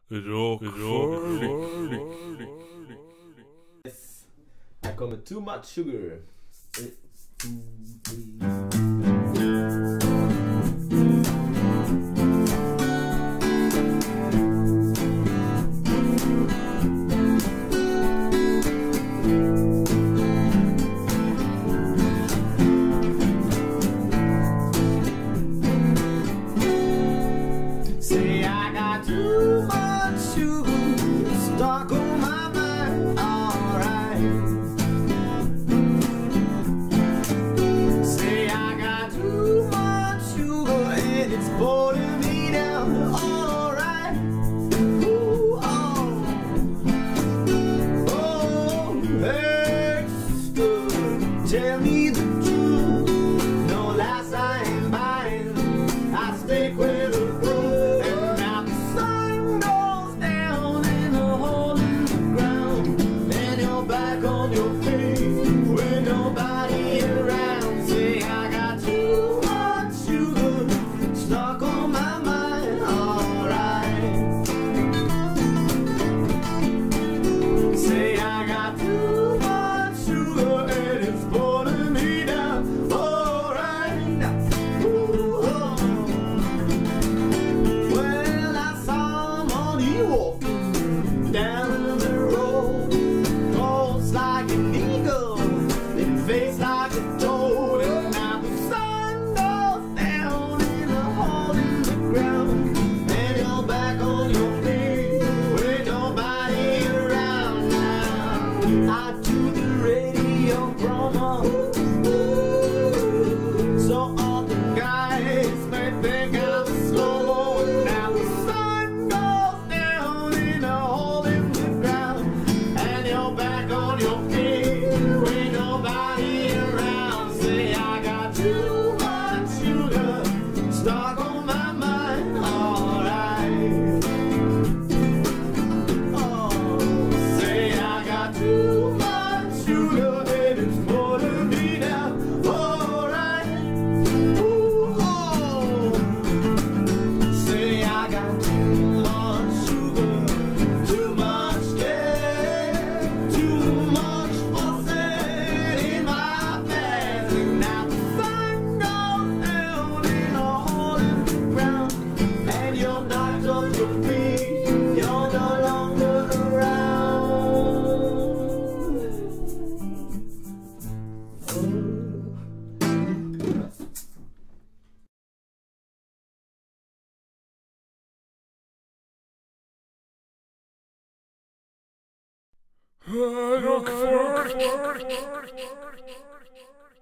Yes. Her kommer Too Much Sugar. Say I got too much sugar stuck on my mind, alright. Say I got too much sugar and it's pulling me down, alright. Ooh, oh, oh, hey, sister, tell me the truth. No lies I ain't buying, I stick with the truth. Down the road, pulse like an eagle, and face like a toad. And now the sun goes down in a hole in the ground, and you're back on your feet with nobody around now. I do the radio promo, so all the guys may think I'm slow. And now the sun goes down in a hole in the ground, and you're back on your feet with nobody around. Say I got too much sugar stuck on my mind, alright. Oh, say I got too much sugar and it's pulling me down, alright. Ooh, oh. Say I got too much sugar, too much care, too much faucet in my bag. And now the sun goes down in a hole in the ground, and you're knocked off your feet, you're no longer around. Rockford.